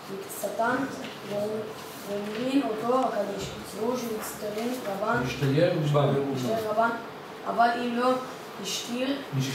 מקצתן ואומרים אותו הקדיש. ציבור שמצטיירים רבן, רבן, אבל אם לא השתיר,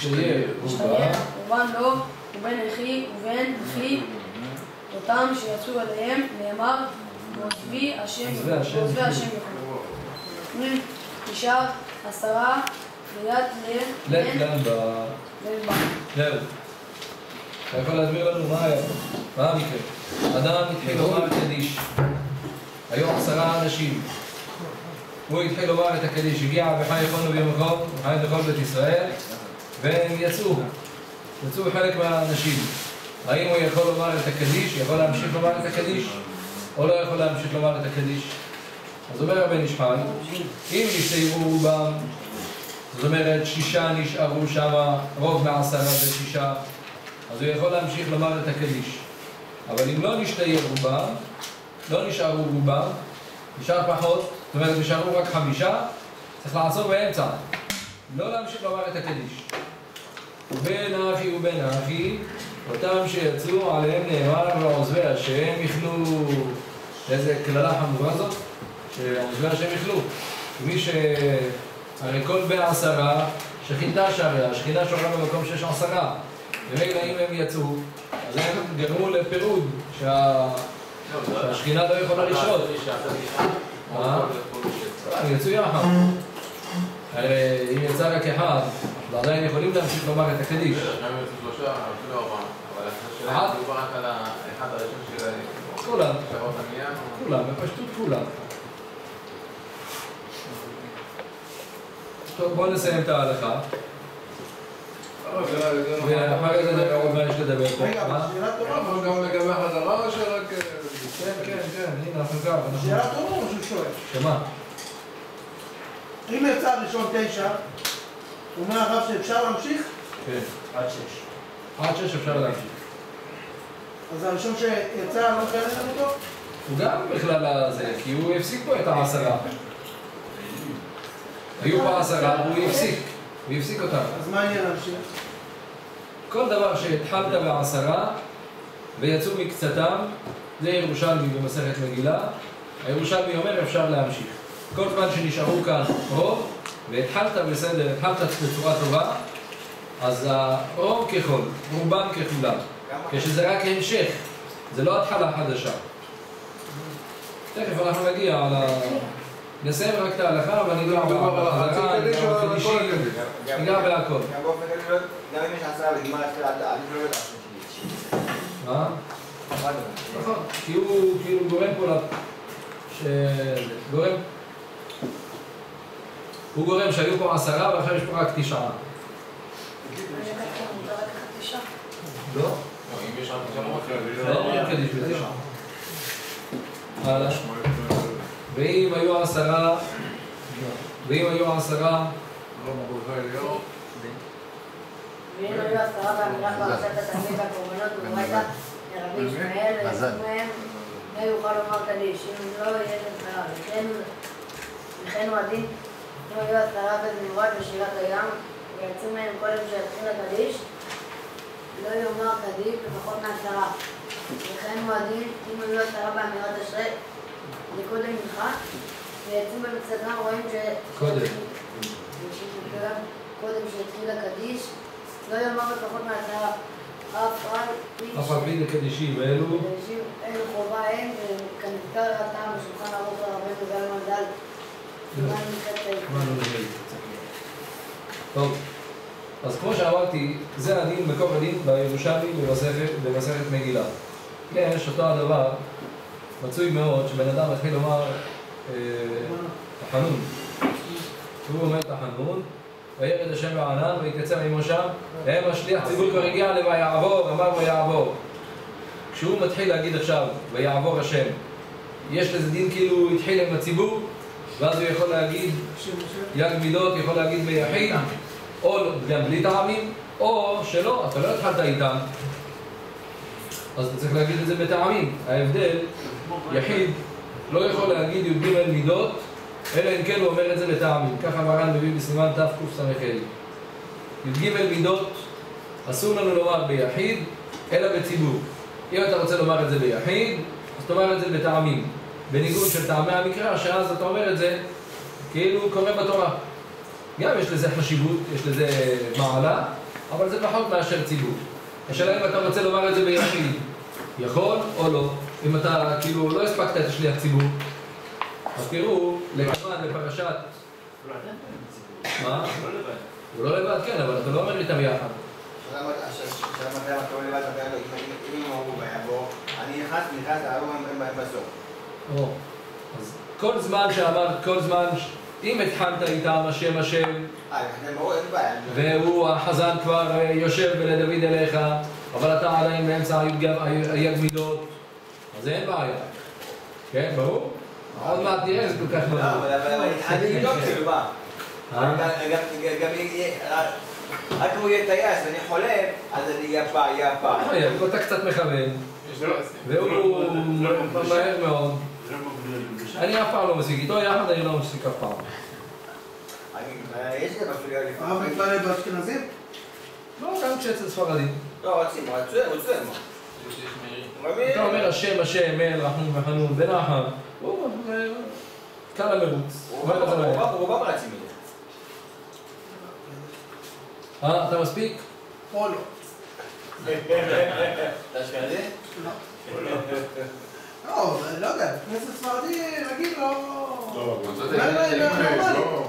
רבן לא, ובין אחי ובין אחי, אותם שיצאו אליהם, נאמר, ועוזבי השם יחד. נשאר 10 ליד לב זהו. אתה יכול להסביר לנו מה היה? מה המקרה? אדם התחיל לומר קדיש. היו 10 אנשים. הוא התחיל לומר את הקדיש. הגיע וחי יכולנו במקום, וחי לכל בית ישראל, והם יצאו חלק מהאנשים. האם הוא יכול לומר את הקדיש? יכול להמשיך לומר את הקדיש? או לא יכול להמשיך לומר את הקדיש? אז אומר הבן איש חי, אם נסתיירו רובם, זאת אומרת 6 נשארו שם, רוב מ10 זה 6, אז הוא יכול להמשיך לומר את הקדיש. אבל אם לא נשתייר רובם, לא נשארו רובם, נשאר פחות, זאת אומרת נשארו רק 5, צריך לעצור באמצע, לא להמשיך לומר את הקדיש. ובין האחי, אותם שיצאו עליהם נאמר ועוזבי השם יכלו. איזה כללה חמורה זאת? שעוזבי השם יכלו. הרי כל בן 10 שכינתה שעריה, השכינה שוכנה במקום שיש 10. ומילא אם הם יצאו, אז הם גרמו לפירוד שהשכינה לא יכולה לשרות. הם יצאו יחד. הרי אם יצא רק אחד, ועדיין יכולים להמשיך לומר את הקדיש. הם יצאו 3, אפילו 4, אבל אחד דובר רק על האחד הראשון שלהם. כולם, בפשטות כולם. טוב, בואו נסיים את ההלכה. ואחר כך נדבר עוד מה יש לדבר פה. רגע, אבל שאלה טובה. אנחנו גם לגבי חזרה או שרק... כן, הנה אנחנו גם. שאלה טובה או שהוא שואל? שמה? אם יצא ראשון 9, אומר הרב שאפשר להמשיך? כן. עד 6. עד 6 אפשר להמשיך. אז הראשון שיצא לא חייב אותו? הוא גם בכלל הזה, כי הוא הפסיק פה את 10. היו פה 10, הוא הפסיק אותם. אז מה העניין להמשיך? כל דבר שהתחלת ב10 ויצאו מקצתם, זה ירושלמי במסכת מגילה. הירושלמי אומר אפשר להמשיך. כל זמן שנשארו כאן רוב, והתחלת בסדר, התחלת בצורה טובה, אז הרוב ככל, רובם ככולם. כשזה רק המשך, זה לא התחלה חדשה. תכף אנחנו נגיע על נסיים רק את ההלכה, ואני ניגע בחזרה, ניגע בקדישים, ניגע בהכל. גם אם יש 10 לגמר אפשר עדיף לא יודעת שלי. מה? נכון, כי הוא כאילו גורם פה הוא גורם שהיו פה 10 ואחר יש פה רק 9. לא? אם יש רק 9 לא אומרים קדיש ב9. הלאה. ואם היו 10 ואם היו 10 באמירה פרשת התלמיד והקורבנות וברייתא לרבי ישמעאל ויצאו מהם לא יוכל לומר קדיש. אם לא יהיה לזכרה, וכן הוא הדין אם היו 10 בזמורת בשירת הים ויצאו מהם קודם שיתחיל הקדיש לא יאמר קדיש לפחות מ10. וכן הוא הדין אם היו 10 באמירת אשרי לקודם מנחה ויצאו במקצתם רואים קודם שהתחיל הקדיש לא יאמר לפחות מ10. אף על פי לקדישים ואלו חובה אין וכנזכר הטעם בשולחן ערוך הרבנו גלמן דל טוב, אז כמו שאמרתי, זה הדין, מקור הדין בירושלמי במסכת מגילה. יש אותו הדבר, מצוי מאוד, שבן אדם מתחיל לומר תחנון. הוא אומר תחנון, וירד השם בענן ויתייצב עמו שם, והם השליח ציבור כבר הגיע ל"ויעבור", אמר "ויעבור". כשהוא מתחיל להגיד עכשיו "ויעבור השם", יש לזה דין כאילו הוא התחיל עם הציבור, ואז הוא יכול להגיד יג מידות, יכול להגיד ביחיד, או גם בלי טעמים, או שלא, אתה לא התחלת איתם, אז אתה צריך להגיד את זה בטעמים. ההבדל, יחיד לא יכול להגיד י"ג מידות, אלא אם כן הוא אומר את זה בטעמים. ככה מרן מביא בסימן תקס"ה. י"ג מידות אסור לנו לומר ביחיד, אלא בציבור. אם אתה רוצה לומר את זה ביחיד, אז תאמר את זה בטעמים. בניגוד של טעמי המקרא, שאז אתה אומר את זה כאילו קורא בתורה. גם יש לזה חשיבות, יש לזה מעלה, אבל זה פחות מאשר ציבור. השאלה אם אתה רוצה לומר את זה ביחיד, יכול או לא. אם אתה כאילו לא הספקת את השליח ציבור, אז תראו, לכמובן בפרשת... מה? הוא לא לבד, כן, אבל אתה לא אומר איתם יחד. השאלה מתי אתה לא לבד, אם הוא ביבוא, אני נכנס, הם בסוף. אז כל זמן שאמרת, כל זמן, אם התחלת איתם השם, והוא החזן כבר יושב ולדוד אליך, אבל אתה עדיין באמצע היג מידות, אז אין בעיה. כן, ברור? עוד מעט נראה, זה כל כך ברור. אבל אני לא כאילו מה. רק הוא יהיה טייס ואני חולם, אז אני יהיה פעם. אתה קצת מכוון, והוא מהר מאוד. אני אף פעם לא מסיק איתו, יחד אני לא מסיק אף פעם. יש לי בשביל לפעמים. הרב מתפלל באשכנזים? לא, גם כשאצל ספרדים. לא, רוצים, הוא צוער. אתה אומר השם, השם, אל, רחום וחנון, בנחם. הוא קל המרוץ. הוא בא מרצים את זה. אתה מספיק? או לא. אתה אשכנזי? לא, לא יודע, כנסת ספרדי, נגיד לו... לא, הוא צודק. לא,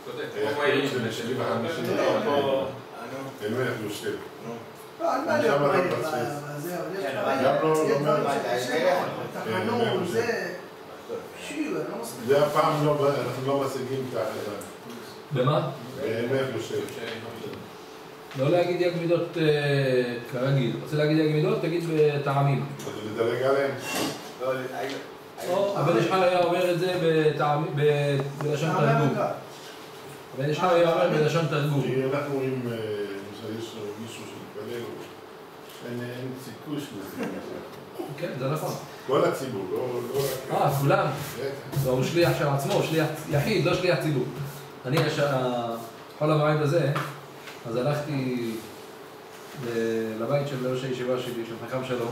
אין לו יכלו שתי. לא, אני לא יודע מה יהיה בזה, אבל יש תחנון, זה... שיו, אני לא מספיק. זה הפעם אנחנו לא משיגים את ההחלטה. במה? אין לו יכלו שתי. לא להגיד יג מידות כרגיל. רוצה להגיד יג מידות? תגיד בטעמים. אז לדלג עליהם. אבל ישחר היה אומר את זה בלשון תרגום. אבל ישחר היה אומר בלשון תרגום. כי אנחנו רואים, למשל יש מישהו שמתפלל, אין סיכוי שזה. כן, זה נכון. כל הציבור, לא... כולם. הוא שליח של עצמו, הוא שליח יחיד, לא שליח ציבור. אני, כל המועד הזה, אז הלכתי לבית של ראש הישיבה שלי, של חכם שלום.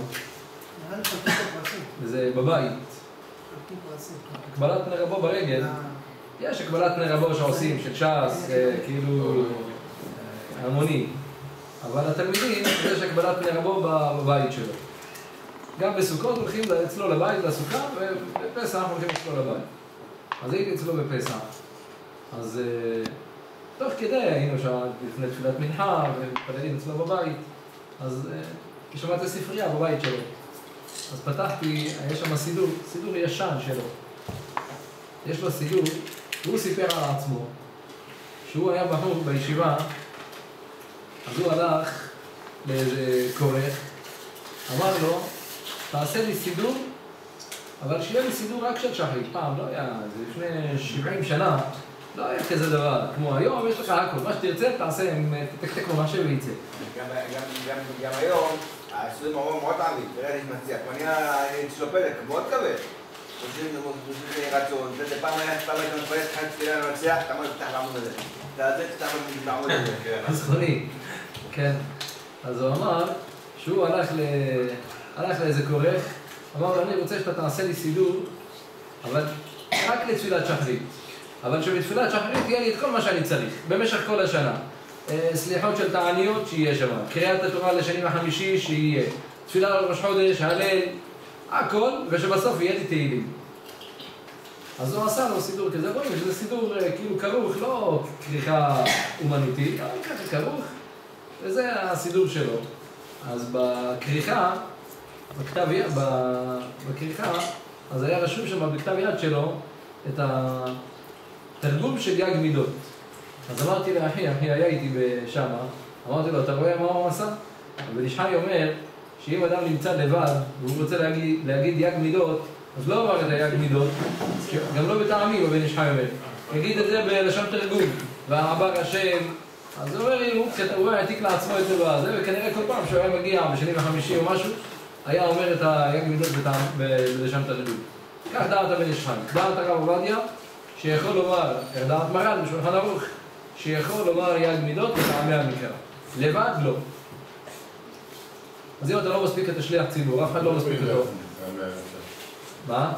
וזה בבית. הקבלת נר רבו ברגל. יש הקבלת נר רבו שעושים, של ש"ס, כאילו המוני. אבל התלמידים, יש הקבלת נר רבו בבית שלו. גם בסוכות הולכים אצלו לבית, לסוכה, ובפסח הולכים אצלו לבית. אז הייתי אצלו בפסח. אז תוך כדי היינו שם לפני תפילת מנחה, ומתפללים אצלו בבית. אז שמעתי ספרייה בבית שלו. אז פתחתי, יש שם סידור ישן שלו. יש לו סידור, והוא סיפר על עצמו, שהוא היה בחור בישיבה, אז הוא הלך לאיזה כורך, אמר לו, תעשה לי סידור, אבל שיהיה לי סידור רק של שחרית. פעם לא היה, זה לפני 70 שנה, לא היה כזה דבר. כמו היום, יש לך הכל, מה שתרצה, תעשה, תקתק לו משהו וייצא. גם היום, הסידור מאוד עמיד, תראה לי מציע, כמו אני אצלו פלק, מאוד כבד. חושבים רצון, זה פעם הייתה מתפלט, חיים תפילה לנצח, אתה אומר, תפתח לעמוד הזה. אתה לעמוד הזה. זכרוני, כן. אז הוא אמר שהוא הלך לאיזה כורך, אמר לו, אני רוצה שאתה תעשה לי סידור, אבל רק לתפילת שחרית. אבל שבתפילת שחרית יהיה לי את כל מה שאני צריך, במשך כל השנה. סליחות של תעניות שיהיה שם, קריאת התורה לשני וחמישי שיהיה, תפילה לראש חודש, הלל, הכל, ושבסוף יהיה לי תהילים. אז הוא עשה לו סידור כזה, רואים שזה סידור כאילו כרוך, לא כריכה אומנותית, אבל ככה כרוך, וזה הסידור שלו. אז בכריכה, אז היה רשום שם בכתב יד שלו את התרגום של יג מידות. אז אמרתי לאחי, היה איתי בשמה, אמרתי לו, אתה רואה מה הוא עשה? אבל ישחי אומר שאם אדם נמצא לבד והוא רוצה להגיד יג מידות, אז לא אמר את היג מידות, גם לא בטעמים, אבל ישחי אומר. יגיד את זה בלשון תרגום, והעבר השם, אז הוא אומר, הוא העתיק לעצמו את זה בזה, וכנראה כל פעם שהוא היה מגיע בשני וחמישי או משהו, היה אומר את היג מידות בלשון תרגום. כך דעת בן ישחי. דעת הרב עובדיה, שיכול לומר, דעת מרן בשולחן ערוך, שיכול לומר יג מידות בטעמי המקרא. לבד לא. אז אם אתה לא מספיק את השליח ציבור, אף אחד לא מספיק אותו. מה?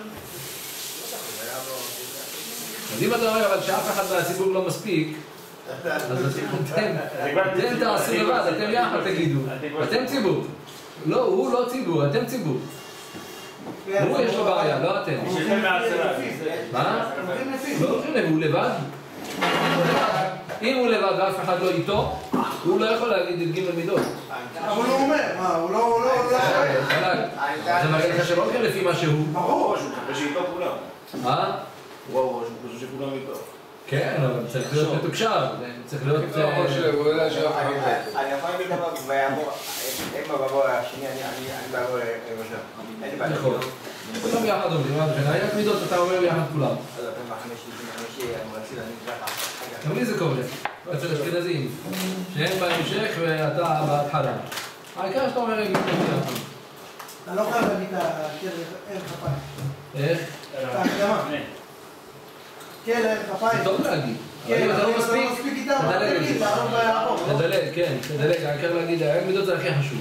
אז אם אתה אומר, אבל שאף אחד מהציבור לא מספיק, אז אתם תעשו לבד, אתם יחד תגידו, אתם ציבור. לא, הוא לא ציבור, אתם ציבור. הוא יש לו בעיה, לא אתם. מה? לא הולכים לבד, הוא לבד. אם הוא לבד ואף אחד לא איתו, הוא לא יכול להגיד את ג' מידות. אבל הוא אומר, הוא לא זה מראה לך שלא הולכים לפי מה שהוא. ברור. שהוא חושב שאיתו כולם. מה? הוא חושב שכולם איתו. כן, אבל צריך להיות מתוקשר, צריך להיות... אני יכול להגיד דבר, הם בבוא השני, אני בבוא לראשון. אין לי בעיה. נכון. כולם יחד אומרים, היה מידות, אתה אומר יחד כולם. אז אתם בחמישי, אני רציתי להגיד ככה. גם לי זה קורה, אצל אשכנזים, שהם בהמשך ואתה בהתחלה. העיקר שאתה אומר רגע יחד. אתה לא חייב להגיד את הערך כפיים. איך? את ההקדמה. כן, הערך כפיים. זה טוב להגיד. כן, אם אתה לא מספיק, איתם, תדלג, כן, תדלג, העיקר להגיד, הערך מידות זה הכי חשוב.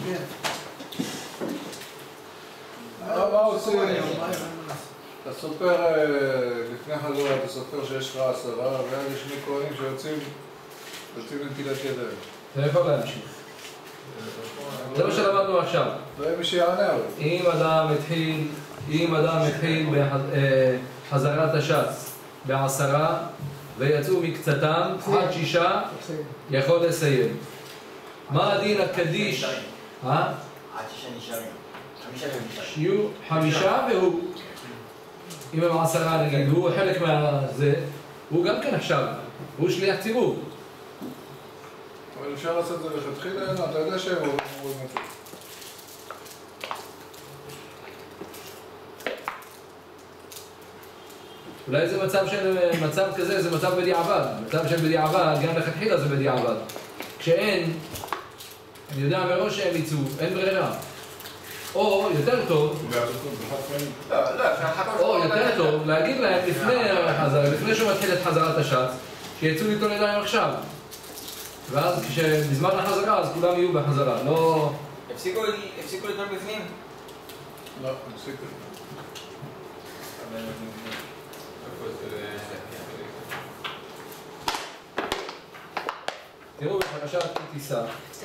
מה עושים? אתה סופר לפני חזור, אתה סופר שיש לך 10, ואז יש שני כהנים שיוצאים לנטילת ידיים. אתה יכול להמשיך. זה מה שלמדנו עכשיו. זה מי שיענה. אם אדם התחיל בחזרת הש"ס ב10 ויצאו מקצתם עד 6, יכול לסיים. מה הדין הקדיש? עד 6 נשארים. 5 נשארים. שיהיו 5 והוא. אם הם 10 נגיד, הוא חלק מהזה, הוא גם כן עכשיו, הוא שליח ציבור. אבל אפשר לעשות את זה לכתחילה, אתה יודע שהם אומרים את זה. אולי זה מצב כזה, זה מצב בדיעבד. מצב של בדיעבד, גם לכתחילה זה בדיעבד. כשאין, אני יודע מראש שהם יצאו, אין ברירה. או יותר טוב, להגיד להם לפני שהוא מתחיל את חזרת הש"ס, שיצאו ליטול ידיים עכשיו. ואז כשבזמן החזרה, אז כולם יהיו בחזרה, לא... הפסיקו ליטול בפנים? לא, הפסיקו. תראו בפרשת כי תישא.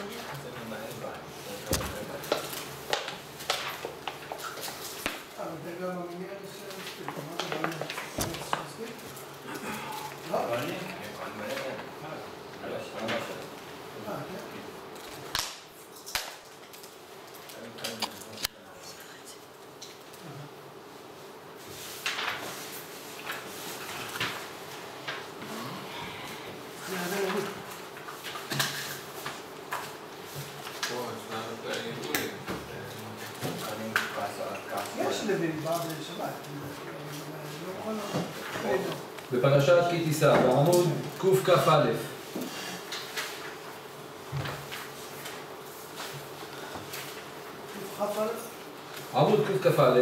בפרשת כי תישא, בעמוד קכ"א. עמוד קכ"א,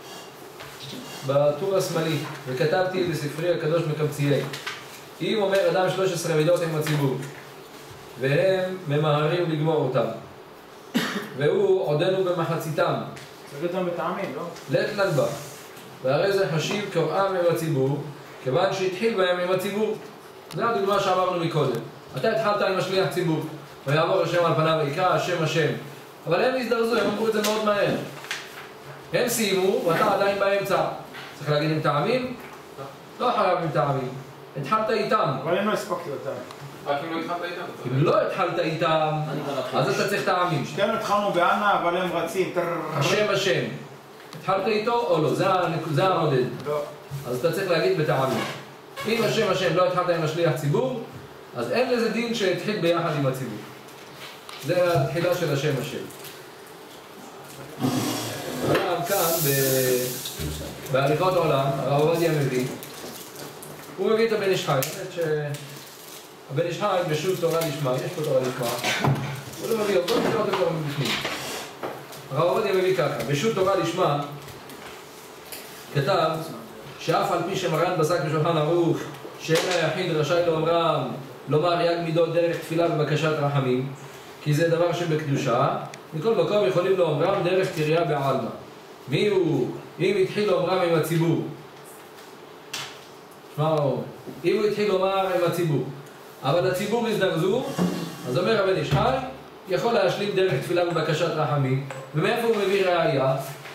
בטור השמאלי, וכתבתי בספרי הקדוש מקמציי. אם אומר אדם 13 מידות עם הציבור, והם ממהרים לגמור אותם, והוא עודנו במחציתם. זה גם בטעמים, לא? לית לנבא, והרי זה חשיב קוראם עם הציבור, כיוון שהתחיל בהם עם הציבור. זו הדוגמה שאמרנו מקודם. אתה התחלת עם השליח ציבור, ויעבור השם על פניו ויקרא השם השם. אבל הם הזדרזו, הם אמרו את זה מאוד מהר. הם סיימו, ואתה עדיין באמצע. צריך להגיד עם טעמים? לא חייב עם טעמים. התחלת איתם. אבל הם לא הספקתי אותם. רק אם לא התחלת איתם. אם לא התחלת איתם, אז אתה צריך טעמים. שתינו התחלנו בענה, אבל הם רצים. השם השם. התחלת איתו או לא? זה המודד. לא. אז אתה צריך להגיד בטעמים. אם השם השם לא התחלת עם השליח ציבור, אז אין לזה דין שהתחיל ביחד עם הציבור. זה התחילה של השם השם. הרב כאן, בהליכות העולם, הרב עובדיה מביא, הוא מביא את הבן איש חי. באמת שהבן איש חי בשו"ת תורה לשמה, יש פה תורה לשמה, הוא לא מביא אותו, נקרא אותו כבר מבפנים. הרב עובדיה מביא ככה, בשו"ת תורה לשמה, כתב שאף על פי שמרן פסק בשולחן ערוך שאין היחיד רשאי לומר יג מידות דרך תפילה ובקשת רחמים, כי זה דבר שבקדושה, מכל מקום יכולים לאומרם דרך קריה בעלמא. מי הוא? אם התחיל לאומרם עם הציבור. שמע מה הוא אומר. אם הוא התחיל לומר עם הציבור, אבל הציבור הזדרזו, אז אומר הבן איש חי, יכול להשלים דרך תפילה ובקשת רחמים. ומאיפה הוא מביא ראיה?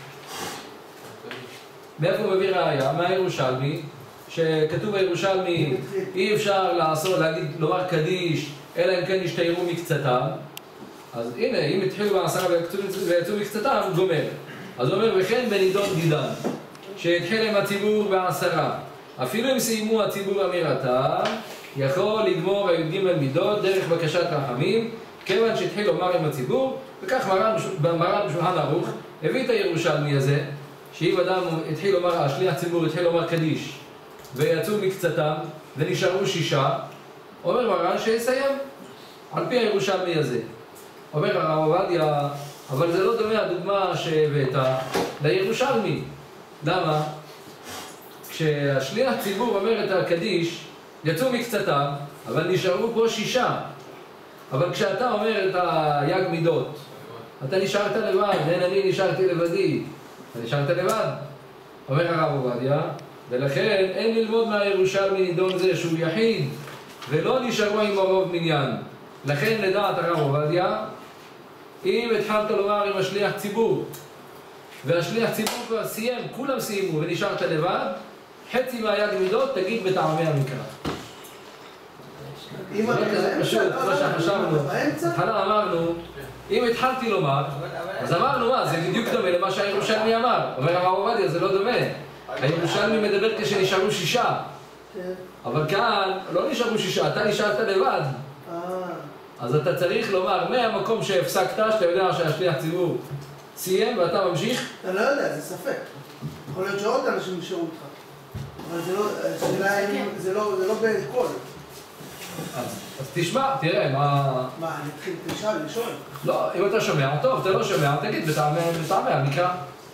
מאיפה הוא מביא ראיה? מהירושלמי, שכתוב בירושלמי, אי אפשר לומר קדיש, אלא אם כן ישתיירו מקצתם. אז הנה, אם התחילו בעשרה ויצאו מקצתם, הוא גומר. אז הוא אומר, וכן בנידון דידן, שהתחיל עם הציבור בעשרה. אפילו אם סיימו הציבור אמירתם, יכול לגמור הי"ג מידות דרך בקשת רחמים, כיוון שהתחיל לומר עם הציבור, וכך מרן בשולחן ערוך הביא את הירושלמי הזה, שאם אדם התחיל לומר, השליח ציבור התחיל לומר קדיש, ויצאו מקצתם, ונשארו 6, אומר מרן שיסיים, על פי הירושלמי הזה. אומר הרב עובדיה, אבל זה לא דומה הדוגמה שהבאת לירושלמי. למה? כשהשליח ציבור אומר את הקדיש, יצאו מקצתם, אבל נשארו פה 6. אבל כשאתה אומר את הי"ג מידות, אתה נשארת לבד, אין אני נשארתי לבדי, אתה נשארת לבד. אומר הרב עובדיה, ולכן אין ללמוד מהירושלמי נידון זה שהוא יחיד, ולא נשארו עם הרוב מניין. לכן לדעת הרב עובדיה, אם התחלת לומר עם השליח ציבור, והשליח ציבור כבר סיים, כולם סיימו ונשארת לבד, חצי מהי"ג מידות תגיד בטעמי המקרא. פשוט, כמו שחשבנו, התחלה אמרנו, אם התחלתי לומר, אז אמרנו מה, זה בדיוק דומה למה שהירושלמי אמר. אומר הרב עובדיה, זה לא דומה. הירושלמי מדבר כשנשארו 6. אבל כאן לא נשארו 6, אתה נשארת לבד. אז אתה צריך לומר, מהמקום שהפסקת, שאתה יודע שהשליח ציבור סיים ואתה ממשיך. אתה לא יודע, זה ספק. יכול להיות שעוד אנשים נשארו איתך. אבל זה לא בכל. אז תשמע, תראה, מה... מה, אני אתחיל תשאל, לשאול? לא, אם אתה שומע, טוב, אתה לא שומע, תגיד בטעמי המקרא.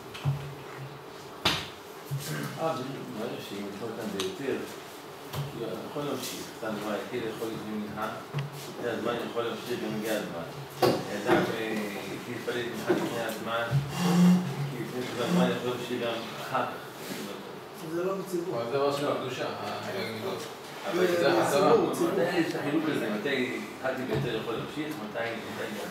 ברגע שאם נתנו אותם ביותר, יכול להמשיך, סתם זמן, יתחיל יכול להתחיל מנחה, לפני הזמן יכול להמשיך גם מגיע הזמן. אדם יתחיל להתפלל מנחה לפני הזמן, כי לפני הזמן יכול להמשיך גם אחר כך. זה לא בציבור. זה דבר של הקדושה, הי"ג. אבל זה מתי יש את החילוק הזה? מתי התחלתי ביותר יכול להמשיך? מתי גם?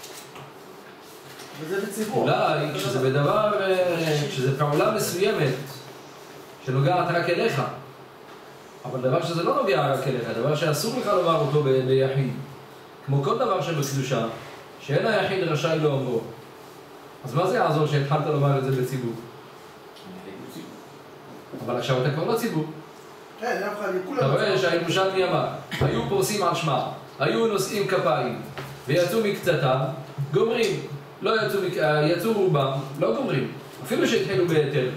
וזה בציבור. אולי כשזה בדבר, כשזה פעולה מסוימת שנוגעת רק אליך, אבל דבר שזה לא נוגע רק אליך, דבר שאסור לך לומר אותו ביחיד, כמו כל דבר שבקדושה, שאין היחיד רשאי לאומרו. אז מה זה יעזור שהתחלת לומר את זה בציבור? אבל עכשיו אתה כבר לא ציבור. כן, אף אחד, כולם... אתה רואה שהירושלמי אמר, היו פורסים על שמם, היו נושאים כפיים, ויצאו מקצתם, גומרים. לא יצאו רובם, לא גומרים. אפילו שהתחילו בהיתר.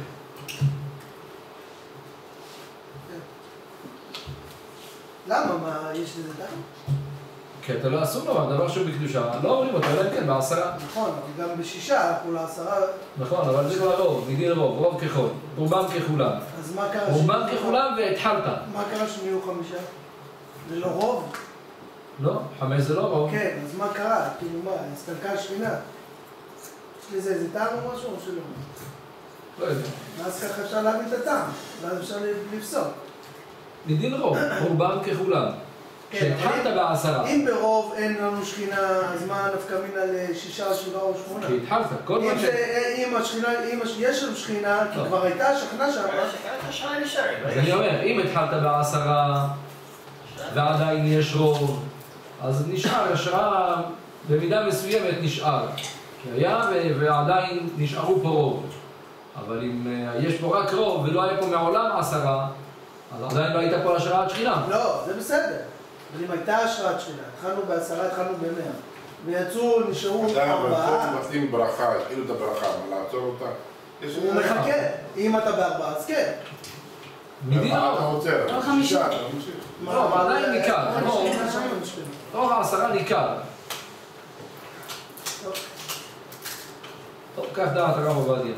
למה? מה, יש לזה טעם? כי אתה לא אסור לומר, דבר שהוא בקדושה, לא אומרים אותו, אלא כן, בעשרה. נכון, אבל גם ב6, אנחנו ל10... נכון, אבל זה כבר רוב, מדין רוב, רוב ככל, רובם ככולם. אז מה קרה? רובם ככולם והתחלת. מה קרה שנהיו 5? זה לא רוב? לא, 5 זה לא רוב. כן, אז מה קרה? כאילו מה, הסתלקה השכינה? יש לזה איזה טעם או משהו או שלא? לא יודע. ואז ככה אפשר להביא את הטעם, ואז אפשר לפסוק. מדין רוב, רובם ככולם. כשהתחלת בעשרה. אם ברוב אין לנו שכינה, אז מה נפקא מינה ל6, 7 או 8? כי התחלת, כל מה ש... אם השכינה, אם יש לנו שכינה, כי כבר הייתה שכנה שם. אז אני אומר, אם התחלת בעשרה ועדיין יש רוב, אז נשאר, השעה במידה מסוימת נשאר. כי היה ועדיין נשארו פה רוב. אבל אם יש פה רק רוב ולא היה פה מעולם 10, אז עדיין לא הייתה פה השראת שכינה. לא, זה בסדר. אבל אם הייתה השראת שכינה, התחלנו ב10, התחלנו ב100. ויצאו, נשארו 4. אבל פה מתאים ברכה, התחילו את הברכה, אבל לעצור אותה. הוא מחכה. אם אתה ב4, אז כן. מדין מה אתה רוצה? לא 50. לא, אבל עדיין ניכר. רוב 10 ניכר. טוב, כך דעת הרב עובדיה.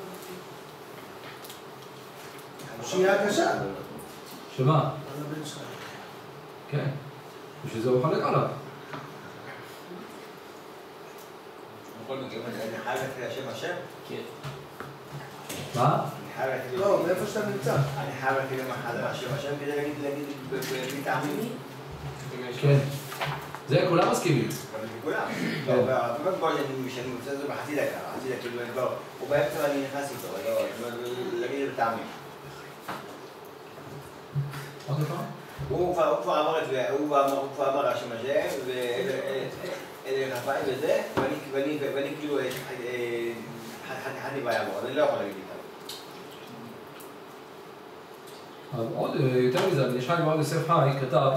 שיהיה קשה. שמה? על הבן שלך. כן. בשביל זה הוא חלק עליו. אני חייב להתחיל השם? כן. מה? לא, מאיפה שאתה נמצא. אני חייב להתחיל השם כדי להגיד מטעמים? כן. זה כולם מסכימים. כולם. באמת בוא שאני מוצא את זה בחצי דקה, כאילו, הוא באמצע ואני נכנס איתו, להגיד את הטעמים. עוד פעם? הוא כבר אמר את זה, הוא כבר אמר השם הזה, ואלה כפיים וזה, ואני כאילו חתיכתי ביעבור, אני לא יכול להגיד איתם. עוד יותר מזה, אני אשחק בעוד יוסף חי, כתב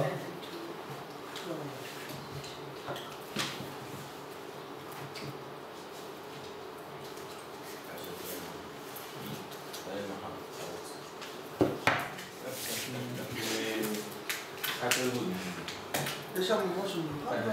יש שם משהו מיוחד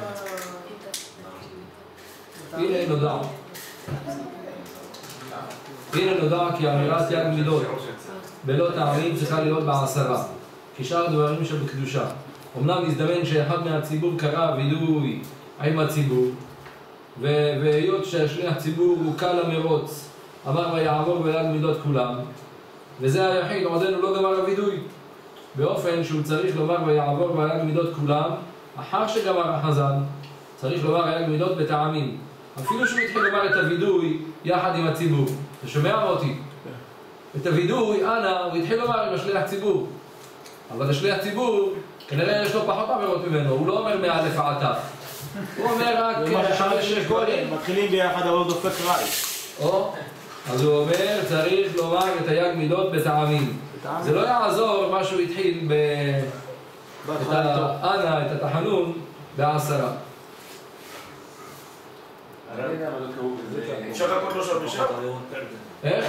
הנה נודע כי אמירת יד מידות בלא טעמים צריכה להיות בעשרה, כשאר דברים שבקדושה. אמנם נזדמן שאחד מהציבור קרא וידוי עם הציבור, והיות שהשליח ציבור הוא קל המרוץ, אמר ויעבור ביד מידות כולם, וזה היחיד עודנו לא גמר הוידוי, באופן שהוא צריך לומר ויעבור ביד מידות כולם, אחר שגמר החזן, צריך לומר יד מידות בטעמים. אפילו שהוא התחיל לומר את הוידוי יחד עם הציבור. אתה שומע אותי? את הוידוי, הוא התחיל לומר עם השליח ציבור. אבל השליח ציבור, כנראה יש לו פחות עבירות ממנו, הוא לא אומר מאלף עד תף. הוא אומר רק שש גולים. מתחילים ביחד אבל דופק רעי. אז הוא אומר, צריך לומר את היד מידות בטעמים. זה לא יעזור מה שהוא התחיל את התחנון בעשרה. אפשר לחכות לו שם בשם? איך?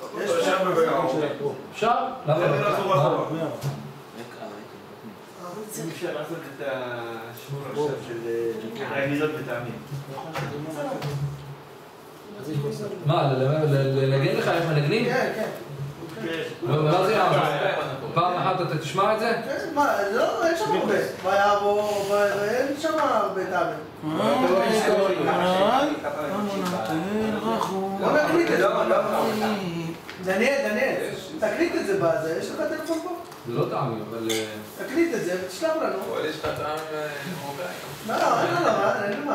אפשר? למה? אם אפשר לעשות את השיעור עכשיו של העמידות בטעמים. מה, לנגן לך איך מנגנים? כן, כן. מה זה יעזור? פעם אחת אתה תשמע את זה? כן, מה, לא, אין שם הרבה. ויעבור, ואין שם הרבה טעמים. לא נקליט את זה. דניאל, תקליט את זה בזה, יש לך טלפון פה? זה לא טעמים, אבל... תקליט את זה ותשלח לנו. אבל יש לך טעם מרוקאי. לא, אין למד.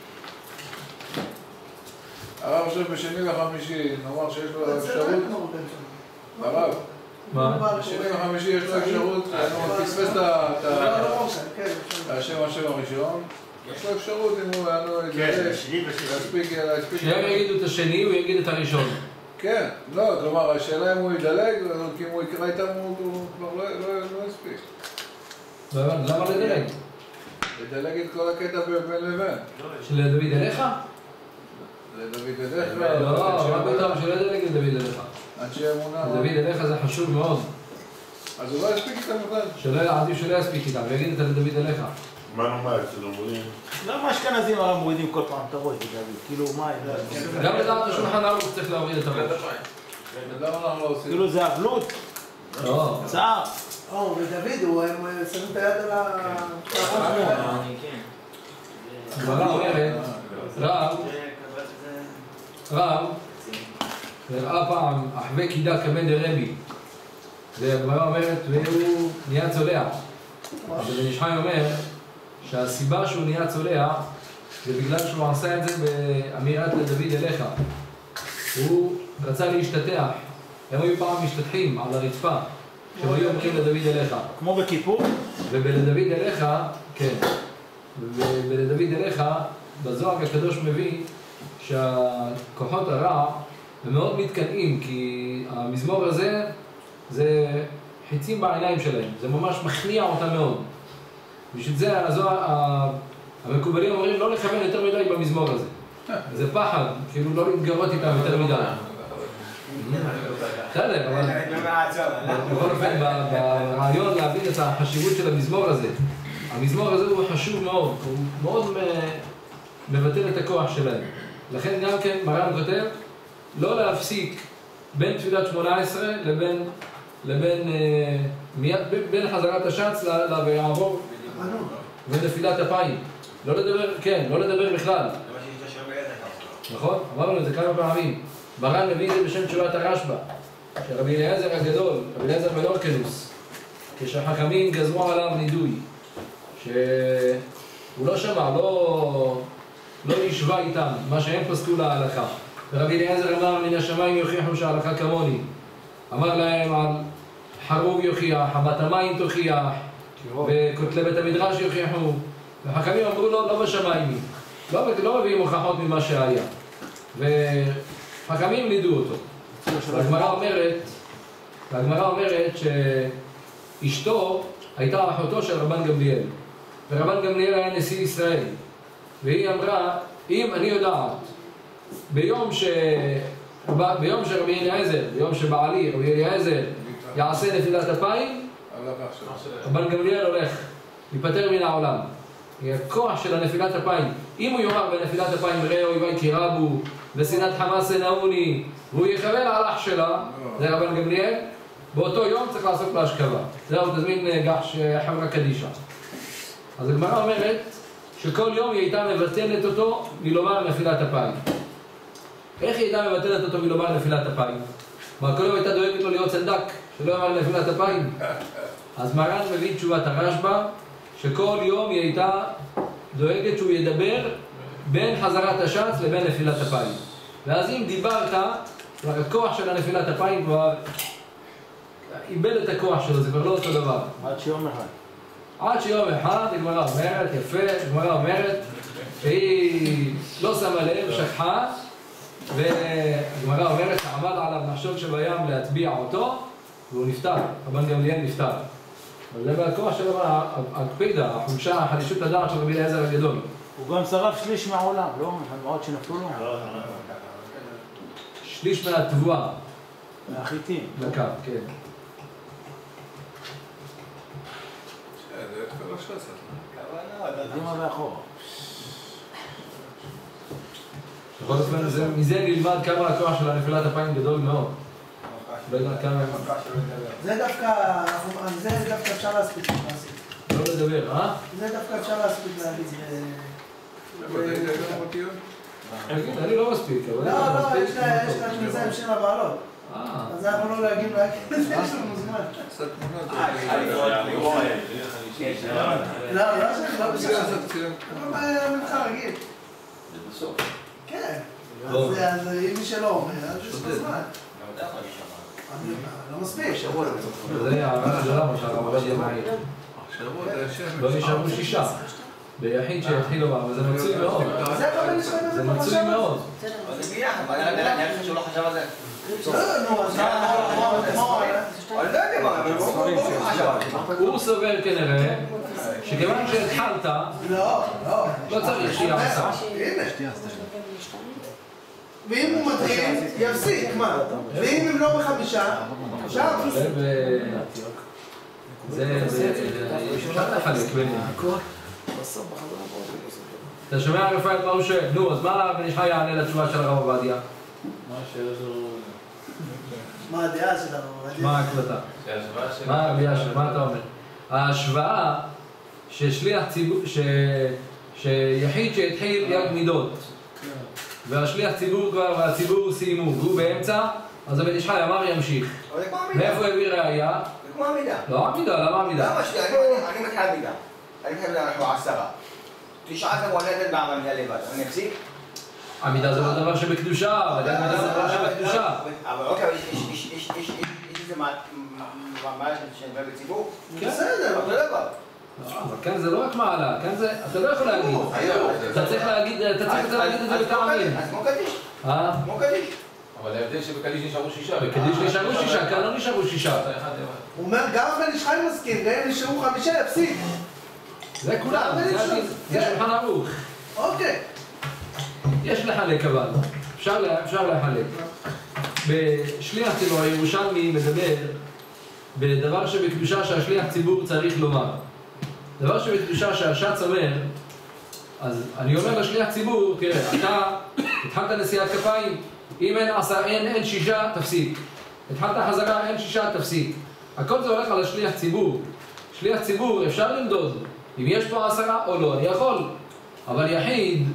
הרב עכשיו בשני וחמישי, נאמר שיש לו אפשרות... הרב, בשני וחמישי יש לו אפשרות, הוא פספס את השם הראשון, יש לו אפשרות אם הוא להספיק... שהם יגידו את השני, הוא יגיד את הראשון. כן, לא, כלומר, השאלה אם הוא ידלג, כי אם הוא יקרא איתם הוא כבר לא יספיק. למה לדלג? לדלג את כל הקטע בין לבין. של דוד אליך? לדוד אליך? לא, מה פתאום שלא ידלג לדוד אליך. אנשי אמונה. דוד אליך זה חשוב מאוד. אז הוא לא יספיק איתם בכלל. עדיף שלא יספיק איתם, ויגיד את לדוד אליך. מה נאמר אצל המורים? למה אשכנזים הרב מורידים כל פעם את הראש, כאילו מה... גם לדעת השולחן ערוך צריך להוריד את הראש. למה אנחנו לא עושים? כאילו זה אבלות? לא. צער. ודוד, הם שמים את היד על הגמרא אומרת, רב, הראה פעם אחווה קידה כבן דרבי, והגמרא אומרת, והוא נהיה צולע. אבל בן איש חי אומר שהסיבה שהוא נהיה צולע זה בגלל שהוא עשה את זה באמירת לדוד אליך. הוא רצה להשתטח, הם היו פעם משתטחים על הרצפה, שהם היו אומרים לדוד אליך. כמו בכיפור? ובלדוד אליך, כן, ובלדוד אליך, בזוהר הקדוש מביא שהכוחות הרע הם מאוד מתקנאים, כי המזמור הזה זה חיצים בעיניים שלהם, זה ממש מכניע אותם מאוד. בשביל זה המקובלים אומרים לא לכוון יותר מדי במזמור הזה. זה פחד, כאילו לא להתגרות איתם יותר מדי. בסדר, אבל בכל אופן ברעיון להבין את החשיבות של המזמור הזה. המזמור הזה הוא חשוב מאוד, הוא מאוד מבטל את הכוח שלהם. לכן גם כן מרן כותב לא להפסיק בין תפילת 18 בין חזרת השץ ויעבור ונפילת אפיים. לא לדבר, כן, לא לדבר בכלל. נכון? אמרנו את זה כמה פעמים. מרן מביא את זה בשם תשובת הרשב"א, שרבי אליעזר הגדול, רבי אליעזר בן הורקנוס, כשהחכמים גזרו עליו נידוי, שהוא לא שמע, לא ישבה איתם, מה שהם פסקו להלכה. ורבי אליעזר אמר, מן השמיים יוכיחו שההלכה כמוני. אמר להם על חרוב יוכיח, חמת המים תוכיח, וכותלי בית המדרש יוכיחו. והחכמים אמרו לו, לא בשמיים, לא מביאים הוכחות ממה שהיה. וחכמים לידו אותו. והגמרא אומרת שאשתו הייתה אחותו של רבן גמליאל. ורבן גמליאל היה נשיא ישראל. והיא אמרה, אם אני יודעת, ביום שרבי אליעזר, ביום שבעלי, רבי אליעזר, יעשה נפילת אפיים, רבן גמליאל הולך להיפטר מן העולם. הכוח של הנפילת אפיים, אם הוא יאמר בנפילת אפיים ראה אויבי כי רבו ושנאת חמאס שנאוני והוא יכוון על אח שלה, זה רבן גמליאל, באותו יום צריך לעשות להשכבה. זהו, תזמין גש חברה קדישה. אז הגמרא אומרת שכל יום היא הייתה מבטלת אותו מלומר נפילת אפיים. איך היא הייתה מבטלת אותו מלומר נפילת אפיים? מה, כל יום הייתה דואגת לו להיות צנדק, שלא יאמר נפילת אפיים? אז מרן מביא תשובת הרשב"א שכל יום היא הייתה דואגת שהוא ידבר בין חזרת השץ לבין נפילת אפיים. ואז אם דיברת, הכוח של הנפילת אפיים כבר איבד את הכוח שלו, זה כבר לא אותו דבר. עד שיום אחד. עד שיום אחד, הגמרא אומרת, יפה, הגמרא אומרת שהיא לא שמה לב, שכחה, והגמרא אומרת, עמד עליו נחשול שבים להטביע אותו, והוא נפטר, רבן גמליאל נפטר. אבל זה הכוח שלו, הקפידה, החולשה, החלישות הדעת של רבי אליעזר הגדול. הוא גם שרף שליש מהעולם, לא? המאות שנפלו לו. שליש מהתבואה. מהחיטים. בקו, כן. זה את כל השעס. קדימה ואחורה. בכל אופן, מזה נלמד כמה הכוח של הנפילת אפיים גדול מאוד. לא יודע כמה... זה דווקא אפשר להספיק. לא לדבר, אה? זה דווקא אפשר להספיק להגיד. אני לא מספיק, אבל... לא, יש לה מזה המשך לבעלות. אז אנחנו לא להגיד יש לנו זמן. קצת תמונות. לא בשביל זה. אבל ממך רגיל. זה בסוף. כן. אז אם מי שלא אומר, אז יש לו זמן. לא מספיק. זה הערה גדולה מה שהרב עובדיה מעיר. לא נשארו 6. ביחיד שהתחילו בה, אבל זה מצוי מאוד. זה מצוי מאוד. זה ביחד, אבל נראה לך שהוא לא חשב על זה. הוא סובר כנראה שכיוון שהתחלת לא צריך שיהיה עשה. ואם הוא מתחיל, יפסיק, מה? ואם הם לא ב5, אפשר? זה אפשר לחלק ביניהם. אתה שומע רפאל מה הוא שואל? נו, אז מה בן ישחי יענה לתשובה של הרב עובדיה? מה הדעה של הרב עובדיה? מה ההקלטה? מה הרביעה של... מה אתה אומר? ההשוואה ששליח ציבור... שיחיד שהתחיל יד מידות והשליח ציבור כבר והציבור סיימו והוא באמצע, אז הבן ישחי אמר ימשיך. מאיפה הביא ראייה? זה כמו עמידה. לא עמידה, למה עמידה? למה שלי? אני מתחיל עמידה. אני מתחיל עמידה, אנחנו 10. 9 הוא ענדת בעמידה לבד. אני אפסיק? עמידה זה לא דבר שבקדושה, אבל עמידה זה דבר שבקדושה. אבל אוקיי, יש איזה מעלה שנדבר בציבור? בסדר. אותו דבר. אבל כאן זה לא רק מעלה, כאן זה... אתה לא יכול להגיד. אתה צריך להגיד את זה בטעמים. אז כמו קדיש. כמו קדיש. אבל ההבדל שבקדיש נשארו 6. בקדיש נשארו 6, כאן לא נשארו 6. הוא אומר, גם בן ישחי מסכים, גם אם נשארו 5, יפסיק. זה כולם, זה שולחן ערוך. אוקיי. יש לחלק אבל, אפשר לחלק. בשליח ציבור הירושלמי מדבר בדבר שבקדושה שהשליח ציבור צריך לומר. דבר שבקדושה שהשץ אומר, אז אני אומר לשליח ציבור, תראה, אתה התחלת נשיאת כפיים, אם אין 6, תפסיק. התחלת חזרה, אין 6, תפסיק. הכל זה הולך על השליח ציבור. שליח ציבור אפשר למדוד, אם יש פה 10 או לא, אני יכול. אבל יחיד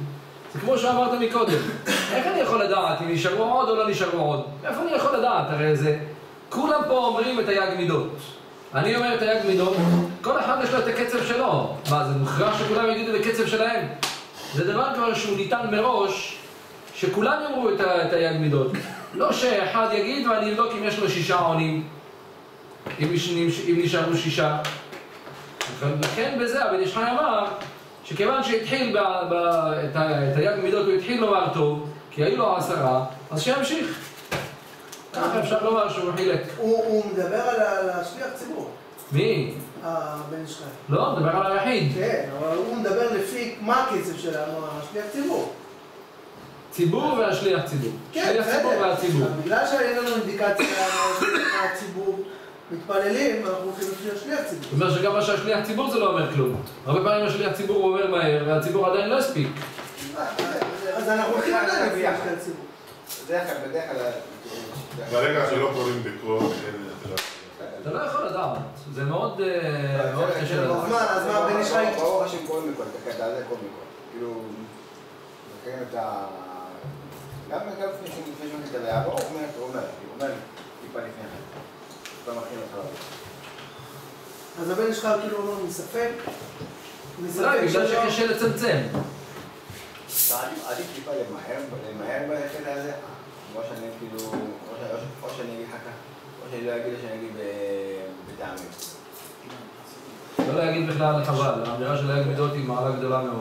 זה כמו שאמרת מקודם. איך אני יכול לדעת אם נשארו עוד או לא נשארו עוד? איפה אני יכול לדעת? הרי זה... כולם פה אומרים את היג מידות. אני אומר את היג מידות, כל אחד יש לו את הקצב שלו. מה, זה מוכרח שכולם יגידו את הקצב שלהם? זה דבר כבר שהוא ניתן מראש, שכולם יאמרו את היג מידות. לא שאחד יגיד ואני אבדוק אם יש לו 6 עונים, אם נשארו 6. לכן בזה הבן איש חי אמר, שכיוון שהתחיל את היג מידות, הוא התחיל לומר טוב, כי היו לו 10, אז שימשיך. ככה אפשר לומר שהוא חילק. הוא מדבר על השליח ציבור. מי? הבן איש חי. לא, מדבר על היחיד. כן, אבל הוא מדבר לפי מה הקצב שלנו, השליח ציבור. ציבור והשליח ציבור. כן, שליח ציבור והציבור. בגלל שאין לנו אינדיקציה מהציבור מתפללים, אנחנו הולכים לפי השליח ציבור. זאת אומרת שגם מה שהשליח ציבור זה לא אומר כלום. הרבה פעמים השליח ציבור אומר מהר, והציבור עדיין לא הספיק. אז אנחנו הולכים לפי השליח ציבור. בדרך כלל... ברגע שלא קוראים בקרוא, אתה לא יכול לדעת. זה מאוד קשה לדעת. אז מה, בן איש חי? ברור השם קוראים מכל, את הקטע הזה קוראים מכל. כאילו... מקיים את ה... גם לפני שמקיים את הבעיה, הוא אומר טיפה לפני אחת. אתה מכין אותך לזה. אז הבן איש חי כאילו אומר מספק? אולי בגלל שקשה לצמצם. עדיף טיפה למהר בקטע הזה, או שאני כאילו... או שאני אגיד חכה, או שאני לא אגיד שאני אגיד בטעמים. לא להגיד בכלל חבל, האמירה של היג מידות היא מעלה גדולה מאוד.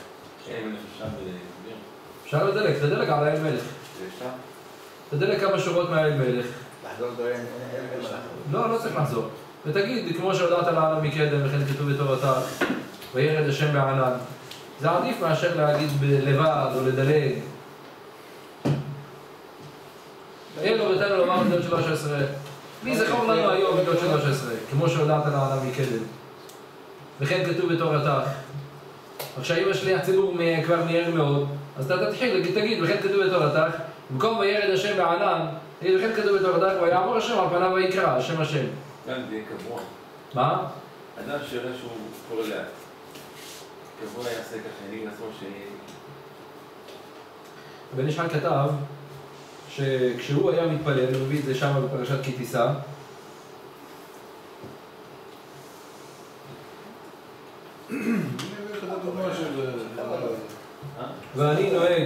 אפשר לדלק, תדלק על האל מלך. תדלק כמה שורות מהאל מלך. לחזור דברים, אין מלך. לא צריך לחזור. ותגיד, כמו שהודעת לענן מקדם, וכן כתוב בתורתך, וירד השם בענן. זה עדיף מאשר להגיד לבד או לדלג. יהיה לו בתנו לומר מידות 13. מי זכור לנו היום מידות 13, כמו שהודעת לענן מקדם. וכן כתוב בתורתך. עכשיו אם השליח ציבור כבר נהר מאוד, אז אתה תתחיל, תגיד, וכן כתוב בתורתך, במקום וירד השם בענן, תגיד, וכן כתוב בתורתך, ויעבור השם על פניו ויקרא, השם השם. גם זה קבוע. מה? אדם שיודע שהוא קורא לאט. קבוע יעשה ככה, אני לעצמו ש... הבן איש חי כתב, שכשהוא היה מתפלל, הוא מביא את זה שם בפרשת כי תישא, ואני נוהג,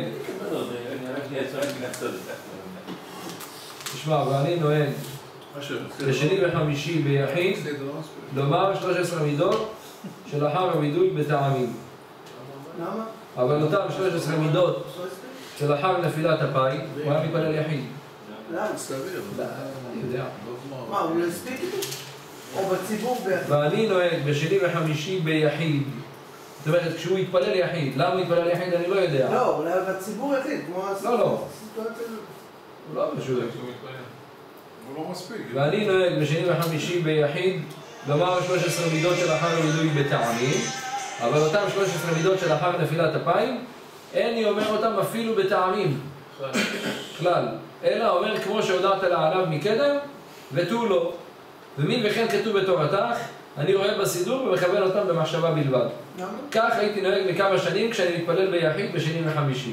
תשמע, ואני נוהג בשני וחמישי ביחיד לומר 13 מידות שלאחר הווידוי בטעמים. למה? אבל אותם 13 מידות שלאחר נפילת אפיים, הוא היה מתפלל יחיד. למה? סביר. אני יודע. מה, הוא לא הספיק איתו? או בציבור ביחיד? ואני נוהג בשני וחמישי ביחיד. זאת אומרת, כשהוא יתפלל יחיד, למה הוא יתפלל יחיד אני לא יודע. לא, אולי בציבור יחיד, כמו לא. הסיטואציה. הוא לא משהו. הוא לא מספיק. ואני נוהג בשני וחמישי ביחיד לומר 13 מידות שלאחר הווידוי בטעמים, אבל אותם 13 מידות שלאחר נפילת אפיים, איני אומר אותם אפילו בטעמים. כלל. אלא אומר כמו שהודעת לעליו מקדם, ותו לא. ומי וכן כתוב בתורתך, אני רואה בסידור ומכוון אותם במחשבה בלבד. כך הייתי נוהג מכמה שנים כשאני מתפלל ביחיד בשני וחמישי.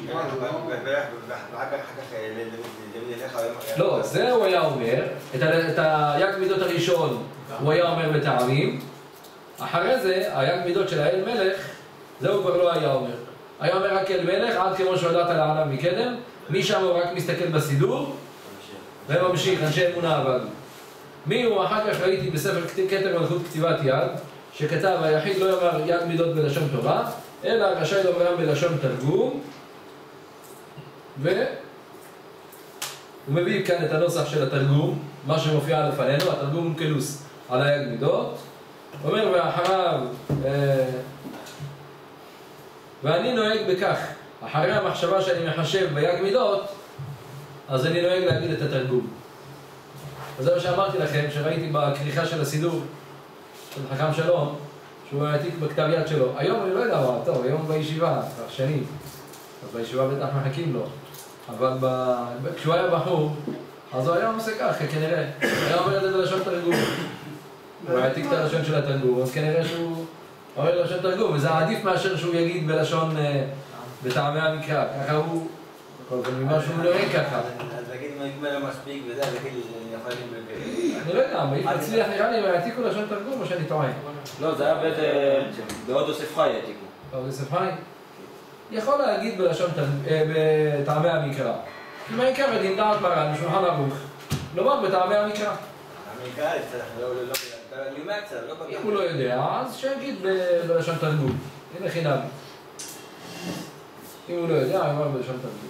לא, זה הוא היה אומר, את היג מידות הראשון הוא היה אומר בטעמים, אחרי זה, היג מידות של האל מלך, זה הוא כבר לא היה אומר. היה אומר רק אל מלך, עד כמו שהודעת לעליו מקדם, משם הוא רק מסתכל בסידור, וממשיך, אנשי אמונה אבל. מי הוא? אחר כך ראיתי בספר כתר מלכות כתיבת יד, שכתב, היחיד לא יאמר יג מידות בלשון תורה, אלא רשאי לומרם בלשון תרגום, והוא מביא כאן את הנוסח של התרגום, מה שמופיע לפנינו, התרגום אונקלוס על היג מידות, אומר ואחריו, ואני נוהג בכך, אחרי המחשבה שאני מחשב ביג מידות, אז אני נוהג להגיד את התרגום. אז זה מה שאמרתי לכם, שראיתי בכריכה של הסידור של חכם שלום, שהוא העתיק בכתב יד שלו. היום אני לא יודע מה, טוב, היום בישיבה, כבר שני, אז בישיבה בטח מחכים לו. אבל כשהוא היה בחור, אז הוא היה עושה ככה, כנראה. היה אומר את זה בלשון תרגום. הוא העתיק את הלשון של התרגום, אז כנראה שהוא אומר לשון תרגום, וזה עדיף מאשר שהוא יגיד בטעמי המקרא, ככה הוא, ממה שהוא נוהג ככה. אז להגיד אם לא מספיק וזה, אז להגיד אני יכול להגיד בזה. אני לא יודע, אם תצליח נראה לי, יעתיקו לשון תרגום או שאני טועה? לא, זה היה בעוד יוסף חי יעתיקו. בעוד יוסף חי? יכול להגיד בטעמי המקרא. אם העיקר בדין דעת מרן, בשולחן ערוך, לומר בטעמי המקרא. המקרא, אתה לימד קצת, לא בגלל. אם הוא לא יודע, אז שיגיד בלשון תרגום. הנה חינם. אם הוא לא יודע, הוא אומר בלשון תרגום.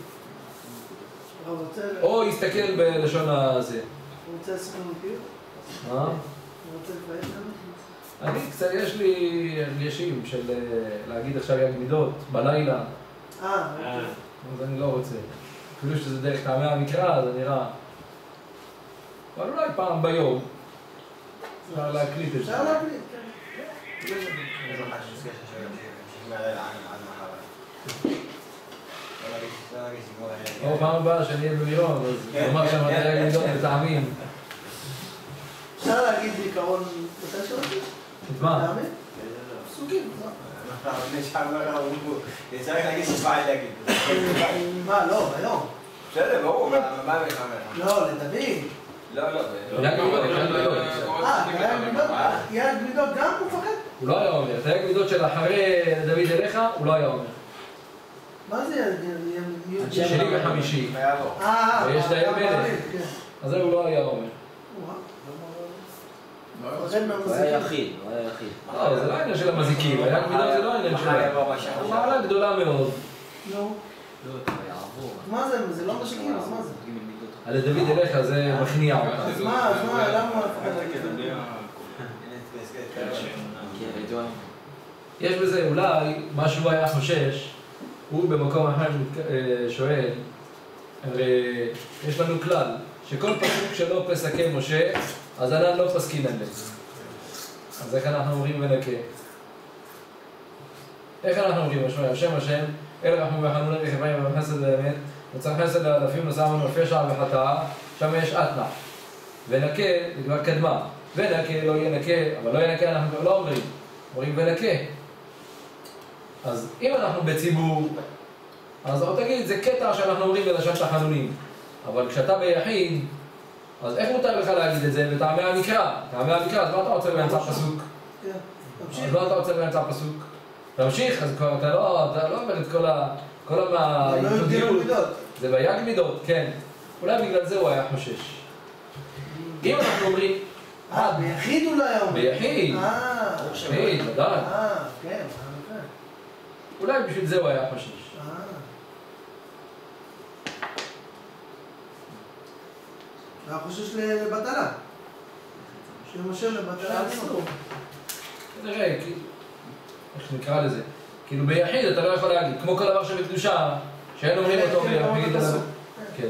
או יסתכל בלשון הזה. הוא רוצה לסכם מכיר? מה? הוא רוצה לפעיל לנו? אני קצת, יש לי הרגשים של להגיד עכשיו יג מידות בלילה. אז אני לא רוצה. אפילו שזה דרך טעמי המקרא, זה נראה. אבל אולי פעם ביום. אפשר להקליט את זה. אפשר להקליט, כן. או פעם הבאה שאני אהיה במירון, אז נאמר שם יג מידות בטעמים. אפשר להגיד בעיקרון יותר שרוצים? את מה? טעמים? פסוקים, יצא רק להגיד שפעה להגיד. מה, לא, היום. בסדר, ברור, מה המלחמה? לא, לדוד. לא, יג מידות, יג מידות גם הוא מפחד? הוא לא היה אומר. את היג מידות של אחרי דוד אליך, הוא לא היה אומר. מה זה יג? שני וחמישי. ויש דיין מלך. אז זה הוא לא היה אומר. הוא היה יחיד, הוא היה יחיד. לא, זה לא העניין של המזיקים, היג מידות זה לא העניין שלהם. הוא מעלה גדולה מאוד. נו. מה זה? זה לא משקיעים, אז מה זה? על דוד אליך זה מכניע אותך. אז מה, למה? יש בזה אולי מה שהוא היה חושש, הוא במקום אחר שואל, הרי יש לנו כלל, שכל פסוק שלא פסקי משה, אז ענן לא פסקין עליהם. אז איך אנחנו אומרים ונקה? איך אנחנו אומרים? השם השם, אל רחמו וחנון וחפאים וחסד באמת, וצריך חסד לאלפים נוסענו אלפי שעה וחטאה, שם יש אתנה. ונקה, זה כבר קדמה. ונקה, לא יהיה נקה, אבל לא יהיה נקה אנחנו לא אומרים. אומרים ונקה. אז אם אנחנו בציבור, אז עוד תגיד, זה קטע שאנחנו אומרים בלשון תחנונים. אבל כשאתה ביחיד, אז איך מותר לך להגיד את זה? בטעמי המקרא. טעמי המקרא, אז מה אתה רוצה באמצע פסוק? אז מה אתה רוצה באמצע פסוק? תמשיך, אז אתה לא אומר את כל המהיתודיות. זה ביג מידות, כן. אולי בגלל זה הוא היה חושש. אם אנחנו אומרים... ביחיד אולי היה אומר. ביחיד. ביחיד, ודאי. כן. אולי בשביל זה הוא היה חושש. אתה חושש לבטלה. שם השם לבטלה. נראה, איך נקרא לזה? כאילו ביחיד אתה לא יכול להגיד, כמו כל דבר שבקדושה, שאין אומרים אותו ביחיד. כן.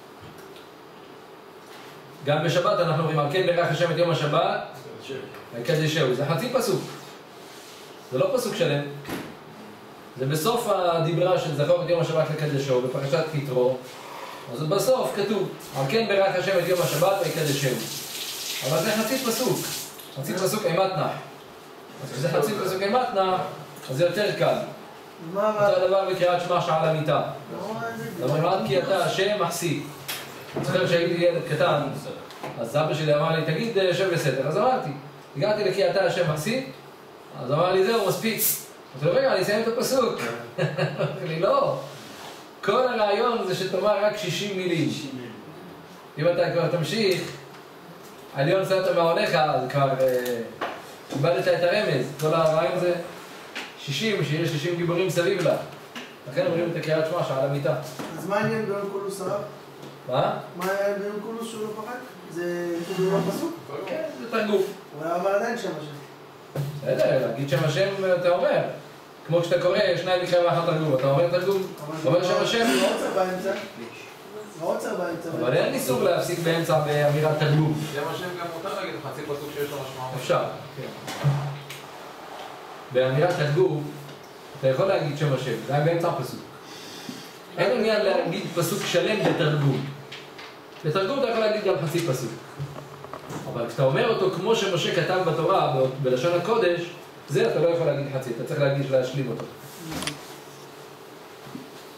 גם בשבת אנחנו אומרים, על כן ברך השם את יום השבת, ויקדשהו. זה חצי פסוק. זה לא פסוק שלם. זה בסוף הדיברה של זכור את יום השבת לקדשו, בפרשת יתרו. אז בסוף כתוב, על כן ברך השם את יום השבת ויקדשהו. אבל זה חצי פסוק. חצי פסוק אימתנה. אז כשזה חצי פסוק אימתנה, אז זה יותר קל. אותו דבר בקריאת שמע שעל המיטה. אומרים עד כי אתה השם מחסי. אני זוכר שהייתי ילד קטן, אז אבא שלי אמר לי, תגיד שם בסדר. אז אמרתי, הגעתי לכי אתה השם מחסי, אז אמר לי זהו מספיק. אז הוא אומר, רגע, אני אסיים את הפסוק. אמר לי, לא. כל הרעיון זה שתאמר רק 60 מילים. אם אתה כבר תמשיך, עליון שמת מעונך, אז כבר קיבלת את הרמז. כל הרעיון זה 60, שיש 60 גיבורים סביב לה. לכן אומרים את הקריאת שמע שעל המיטה. אז מה העניין באונקולוס הרב? מה? מה העניין באונקולוס שהוא לא פחד? זה כאילו לא פסוק? כן, זה תרגום. הוא היה אבל עדיין שם השם. בסדר, להגיד שם השם אתה אומר. כמו כשאתה קורא שניים מקרא ואחת תרגום, אתה אומר תרגום, אתה אומר שם השם. לא עוצר באמצע. לא עוצר באמצע. אבל אין איסור להפסיק באמצע באמירת תרגום. שם השם גם מותר להגיד חצי פסוק שיש לו משמעות. אפשר, כן. באמירת תרגום, אתה יכול להגיד שם השם, זה היה באמצע הפסוק. אין עניין להגיד פסוק שלם בתרגום. בתרגום אתה יכול להגיד גם חצי פסוק. אבל כשאתה אומר אותו כמו שמשה כתב בתורה, בלשון הקודש, זה אתה לא יכול להגיד חצי, אתה צריך להגיד להשלים אותו.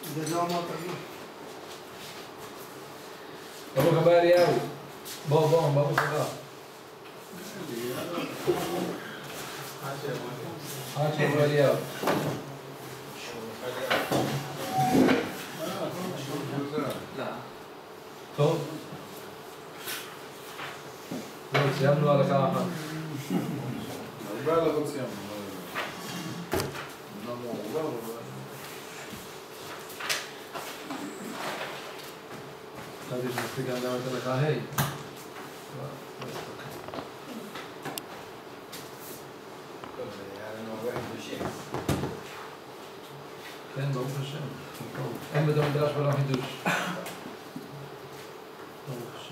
זה לא אמרת מה. ברוך הבא אליהו. בוא, ברוך הבא. עד שיבוא אליהו. טוב. לא, סיימנו הלכה אחת. הרבה הלכות סיימנו. חשבתי שנספיק גם את הלכה ה'. כן, ברוך השם. אין בית המדרש ולא חידוש. ברוך השם.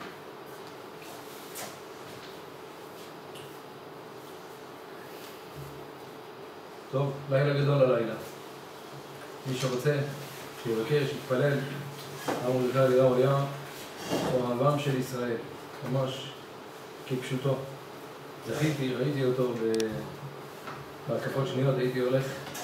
טוב, לילה גדול הלילה. מי שרוצה, שיבקש, יתפלל, אמרו לך אליהו היה אוהבם של ישראל, ממש כפשוטו. זכיתי, ראיתי אותו בהקפות שניות, הייתי הולך,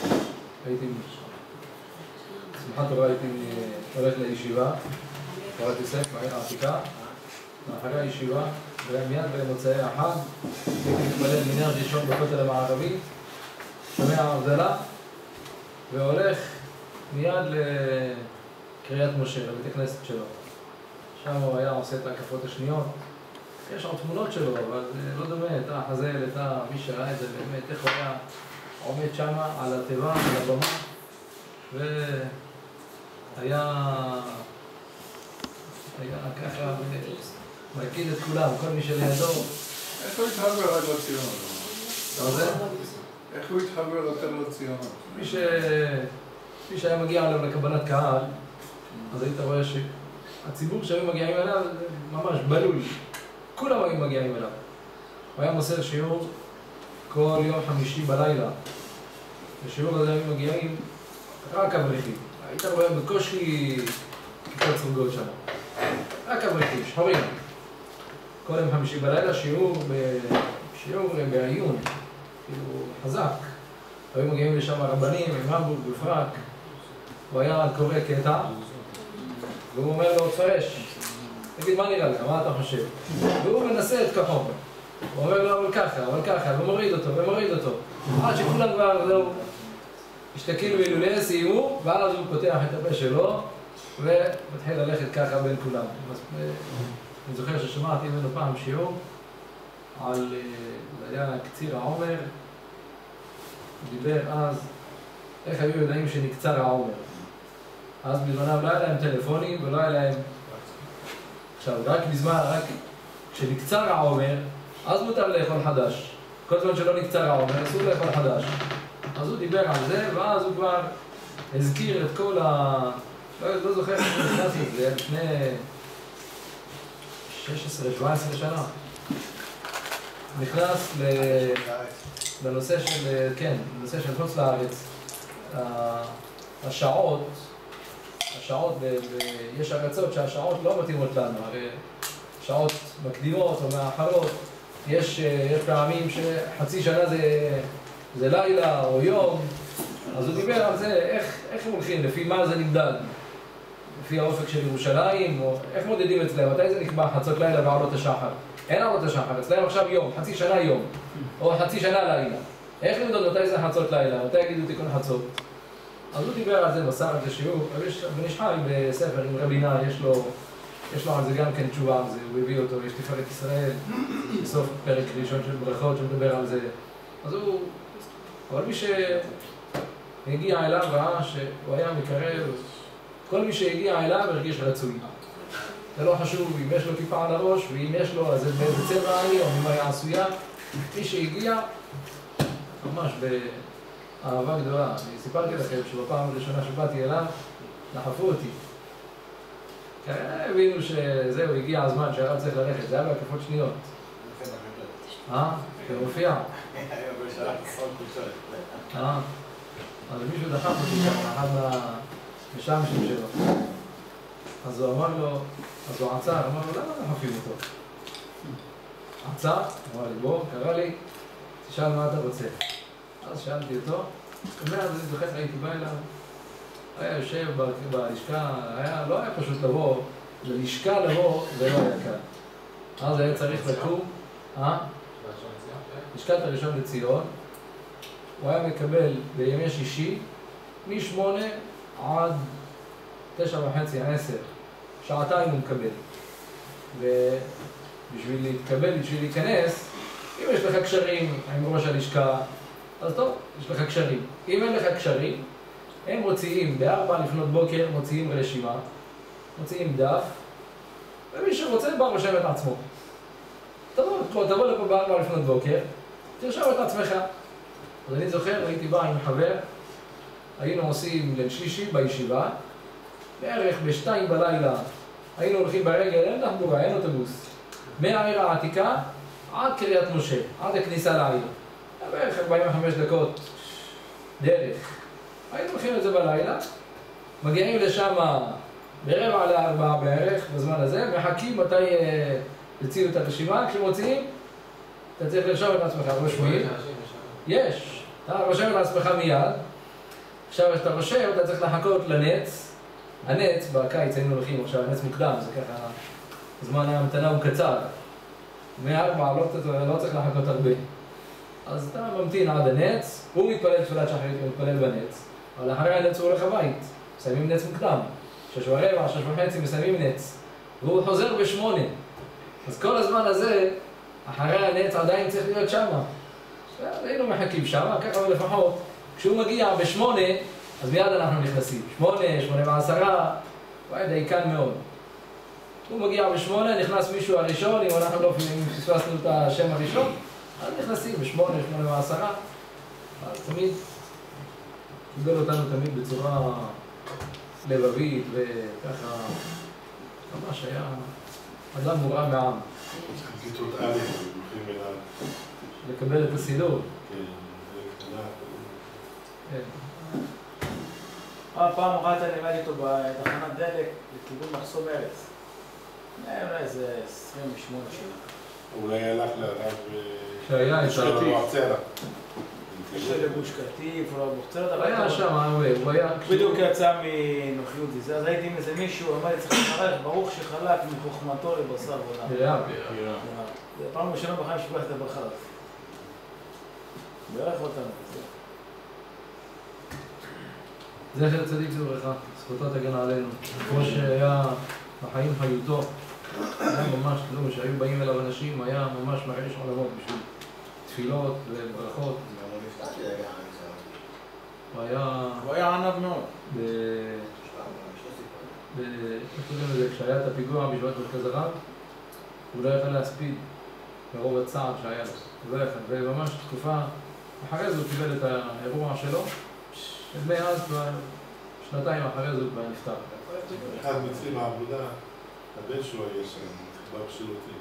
שמחת תורה הייתי הולך לישיבה, תורת יוסף, מעיר העתיקה, מאחרי הישיבה, ומיד במוצאי החג, הייתי מתפלל מנהר ראשון בכותל המערבי, שומע הבדלה, והולך מיד לקריית משה, לבית הכנסת שלו. שם הוא היה עושה את ההקפות השניות. יש עוד תמונות שלו, אבל לא דומה, את החזל, את מי שראה את זה באמת, איך הוא היה עומד שם על התיבה, על הבמה, והיה ככה מרקיד את כולם, כל מי שלידו. איך הוא התחבר רק לציונות? מה זה? איך הוא התחבר יותר לציונות? מי שהיה מגיע עליו לקבלת קהל, אז היית רואה שהציבור שהיו מגיעים אליו ממש בלול. כולם היו מגיעים אליו. הוא היה מוסר שיעור כל יום חמישי בלילה. בשיעור הזה היו מגיעים רק אברכים. היית רואה בקושי כיתות סרוגות שם. רק אברכים, שחורים. כל יום חמישי בלילה שיעור בעיון, כאילו חזק. היו מגיעים לשם רבנים עם המבורג בפרק. הוא היה קורא קטע, והוא אומר לו, תפרש. תגיד, מה נראה לך? מה אתה חושב? והוא מנסה את כוחו. הוא אומר לו, אבל ככה, ומוריד אותו. עד שכולם כבר, זהו, השתכילו הילולי, סיימו, ואז הוא פותח את הפה שלו, ומתחיל ללכת ככה בין כולם. אני זוכר ששמעתי ממנו פעם שיעור על, זה היה קציר העומר, הוא דיבר אז, איך היו יודעים שנקצר העומר. אז בזמנם לא היה להם טלפונים ולא היה להם... עכשיו, רק כשנקצר העומר, אז מותר לאכול חדש. כל זמן שלא נקצר העומר, אסור לאכול חדש. אז הוא דיבר על זה, ואז הוא כבר הזכיר את כל לא זוכר איך הוא נכנס לזה, לפני 16-17 שנה. נכנס לנושא של, כן, לנושא של חוץ לארץ. השעות, יש ארצות שהשעות לא מתאימות לנו, הרי שעות מקדימות או מאחרות, יש פעמים שחצי שנה זה לילה או יום, אז הוא דיבר על זה, איך הם הולכים, לפי מה זה נמדד, לפי האופק של ירושלים, או איך מודדים אצלם, מתי זה נקבע חצות לילה ועלות השחר? אין עלות השחר, אצלם עכשיו יום, חצי שנה יום, או חצי שנה לילה. איך למדוד מתי זה חצות לילה, מתי יגידו תיקון חצות? אז הוא דיבר על זה, מסר על זה שיעור, בן איש חי בספר עם רבינה, יש לו על זה גם כן תשובה על זה, הוא הביא אותו, יש תפארת ישראל, בסוף פרק ראשון של ברכות שמדבר על זה. אז הוא, אבל מי שהגיע אליו ראה שהוא היה מקרב, כל מי שהגיע אליו הרגיש רצוי. זה לא חשוב אם יש לו כיפה על הראש, ואם יש לו, אז באיזה צבע אני, או אם היה עשויה. מי שהגיע, ממש באהבה גדולה. אני סיפרתי לכם שבפעם הראשונה שבאתי אליו, דחפו אותי. הבינו שזהו, הגיע הזמן שהרב צריך ללכת, זה היה בהקפות שניות. זה מופיע. אז מישהו דחף אותי שם, אחד מהמשמשים שלו. אז הוא אמר לו, אז הוא עצר, אמר לו, למה דחפים אותו? עצר, אמר לי, בוא, קרא לי, תשאל מה אתה רוצה. אז שאלתי אותו, ומאז אני זוכר, הייתי בא אליו, היה יושב בלשכה, לא היה פשוט לבוא, ללשכה לבוא, זה לא היה קל. אז היה צריך לקום, לשכת הראשון לציון, הוא היה מקבל בימי שישי, מ8 עד 9:30, 10, שעתיים הוא מקבל. ובשביל להתקבל, בשביל להיכנס, אם יש לך קשרים עם ראש הלשכה, אז טוב, יש לך קשרים. אם אין לך קשרים, הם מוציאים, ב4 לפנות בוקר, מוציאים רשימה, מוציאים דף, ומי שרוצה בא רושם את עצמו. תבוא לפה ב4 לפנות בוקר, תרשום את עצמך. אז אני זוכר, הייתי בא עם חבר, היינו עושים ליל שישי בישיבה, בערך ב2 בלילה, היינו הולכים ברגל, אין תחבורה, אין אוטובוס, מהעיר העתיקה עד קריית משה, עד הכניסה לעיר. בערך 45 דקות דרך. היינו הולכים את זה בלילה, מגיעים לשם ב3:45 בערך, בזמן הזה, מחכים מתי יוציאו את הרשימה. כשמוציאים, אתה צריך לרשום את עצמך, רושמים. יש, אתה רושם את עצמך מיד. עכשיו כשאתה רושם, אתה צריך לחכות לנץ. הנץ, בקיץ היינו הולכים, עכשיו הנץ מוקדם, זה ככה, זמן ההמתנה הוא קצר. מ4 לא צריך לחכות הרבה. אז אתה ממתין עד הנץ, הוא מתפלל תפילת שחרית, הוא מתפלל בנץ, אבל אחרי הנץ הוא הולך הבית, מסיימים נץ מוקדם, 6:15, 6:30 מסיימים נץ, והוא חוזר ב8. אז כל הזמן הזה, אחרי הנץ עדיין צריך להיות שמה. היינו מחכים שמה, ככה לפחות, כשהוא מגיע ב8, אז מיד אנחנו נכנסים. 8, 8:10, הוא היה דייקן מאוד. הוא מגיע ב8, נכנס מישהו הראשון, אם אנחנו לא פספסנו את השם הראשון, אז נכנסים ב8, 8:10, אז תמיד קיבל אותנו תמיד בצורה לבבית וככה, ממש היה אדם מורם מעם. כיתות א', הולכים אליו. לקבל את הסידור. כן, זה קטנה. כן. פעם אחת אני עמד איתו בתחנת דלק לכיוון מחסום ארץ. אולי איזה 28 שנה. אולי הלך לרב שהיה את המועצרה. יש לו לגוש קטיף, הוא לא מוחצרת, אבל היה שם, הוא היה... בדיוק יצא מנוחיות איזה, אז הייתי עם איזה מישהו, אמר לי צריך לברך, ברוך שחלק מחוכמתו לבשר עולם. בירה. זה פעם ראשונה בחיים שפלח את הברכה. ברך אותנו. זכר צדיק לברכה, זכותו תגן עלינו. כמו שהיה בחיים חיותו, היה ממש, תראו, שהיו באים אליו אנשים, היה ממש מרעיש עולמות בשביל תפילות וברכות. הוא היה ענב מאוד. כשהיה את הפיגוע בישיבת מרכז הרב, הוא לא יכל להספיד מרוב הצער שהיה לו. הוא לא יכל, וממש תקופה, אחרי זה הוא קיבל את האירוע שלו, ומאז, שנתיים אחרי זה הוא כבר נפטר. אחד מצלי מהעבודה, הבן שלו יש שם, חבר שירותים.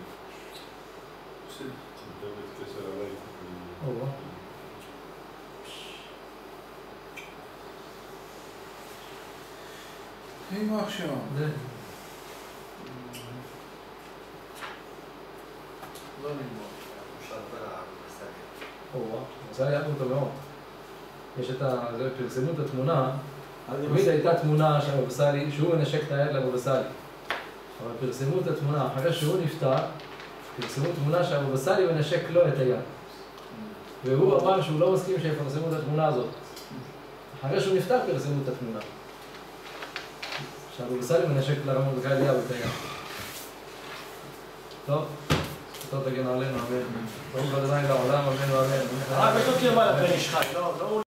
באמת קשר הביתה. יימח שמו. לא נגמור. זה היה אותו מאוד. יש את ה... פרסמו את התמונה, תמיד הייתה תמונה של הבבא סאלי, שהוא מנשק את היד לבבא סאלי. אבל פרסמו את התמונה, אחרי שהוא נפטר, פרסמו תמונה שהבבא סאלי מנשק לו את היד. והוא אמר שהוא לא מסכים שיפרסמו את התמונה הזאת. אחרי שהוא נפטר פרסמו את התמונה. שהבבא סאלי מנשק לרב מרדכי אליהו את היד. טוב, תגן עלינו, אמן. ברוך ה' לעולם, אמן ואמן. יש לו קרבה לפן איש חי, לא